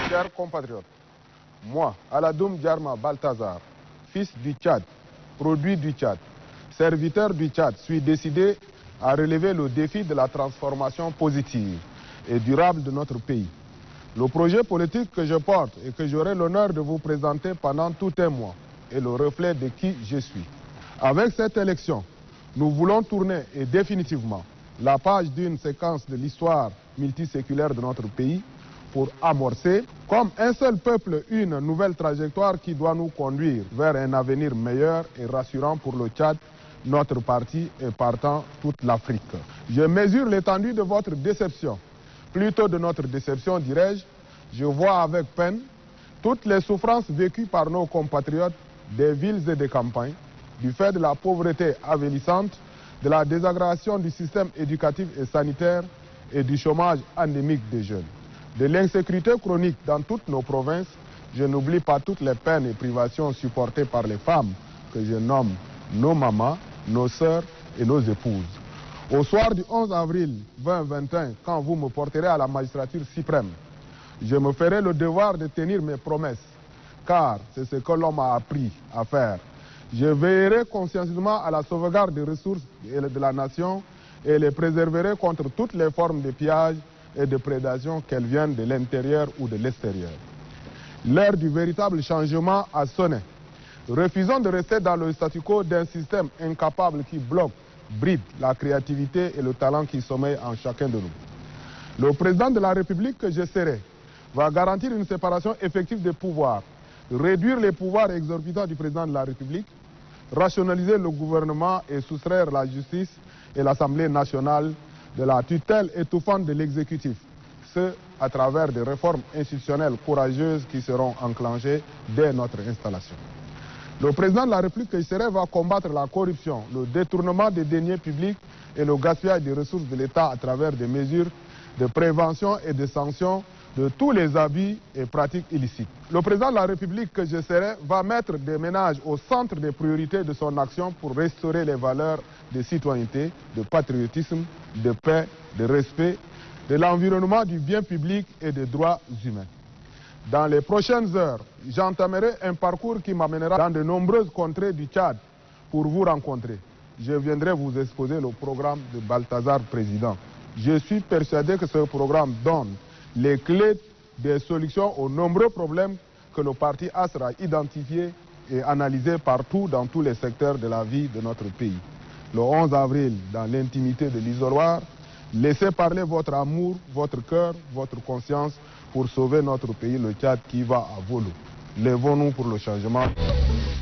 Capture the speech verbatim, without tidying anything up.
chers compatriotes, moi, Aladoum Diarma Balthazar, fils du Tchad, produit du Tchad, serviteur du Tchad, suis décidé à relever le défi de la transformation positive et durable de notre pays. Le projet politique que je porte et que j'aurai l'honneur de vous présenter pendant tout un mois est le reflet de qui je suis. Avec cette élection, nous voulons tourner et définitivement la page d'une séquence de l'histoire multiséculaire de notre pays pour amorcer, comme un seul peuple, une nouvelle trajectoire qui doit nous conduire vers un avenir meilleur et rassurant pour le Tchad, notre parti et partant toute l'Afrique. Je mesure l'étendue de votre déception, plutôt de notre déception, dirais-je. Je vois avec peine toutes les souffrances vécues par nos compatriotes des villes et des campagnes, du fait de la pauvreté avilissante, de la désagrégation du système éducatif et sanitaire et du chômage endémique des jeunes. De l'insécurité chronique dans toutes nos provinces, je n'oublie pas toutes les peines et privations supportées par les femmes que je nomme nos mamans, nos sœurs et nos épouses. Au soir du onze avril deux mille vingt et un, quand vous me porterez à la magistrature suprême, je me ferai le devoir de tenir mes promesses, car c'est ce que l'homme a appris à faire. Je veillerai consciencieusement à la sauvegarde des ressources de la nation et les préserverai contre toutes les formes de pillage et de prédation, qu'elles viennent de l'intérieur ou de l'extérieur. L'heure du véritable changement a sonné. Refusons de rester dans le statu quo d'un système incapable qui bloque, bride la créativité et le talent qui sommeillent en chacun de nous. Le président de la République que je serai va garantir une séparation effective des pouvoirs, réduire les pouvoirs exorbitants du président de la République, rationaliser le gouvernement et soustraire la justice et l'Assemblée nationale de la tutelle étouffante de l'exécutif, ce à travers des réformes institutionnelles courageuses qui seront enclenchées dès notre installation. Le président de la République que je serai va combattre la corruption, le détournement des deniers publics et le gaspillage des ressources de l'État à travers des mesures de prévention et de sanctions de tous les abus et pratiques illicites. Le président de la République que je serai va mettre des ménages au centre des priorités de son action pour restaurer les valeurs de citoyenneté, de patriotisme, de paix, de respect, de l'environnement, du bien public et des droits humains. Dans les prochaines heures, j'entamerai un parcours qui m'amènera dans de nombreuses contrées du Tchad pour vous rencontrer. Je viendrai vous exposer le programme de Balthazar Président. Je suis persuadé que ce programme donne les clés des solutions aux nombreux problèmes que le parti A sera identifié et analysé partout dans tous les secteurs de la vie de notre pays. Le onze avril, dans l'intimité de l'isoloir, laissez parler votre amour, votre cœur, votre conscience pour sauver notre pays, le Tchad qui va à volo. Lèvons-nous pour le changement.